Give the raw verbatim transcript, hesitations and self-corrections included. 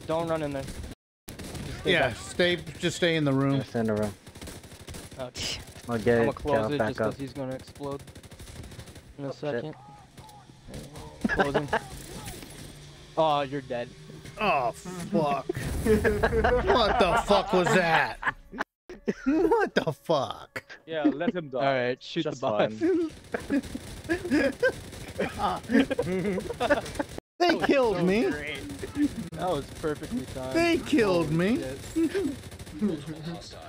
don't run in there. Just stay Yeah, back. stay. Just stay in the room. Just in the room. Okay. I'll get I'm it. gonna close Cal it back just up. because he's gonna explode in a Oh, second. Closing. Oh, you're dead. Oh fuck! What the fuck was that? What the fuck? Yeah, let him die. All right, shoot Just the boss. They was killed so me. great. That was perfectly timed. They killed Holy me. shit.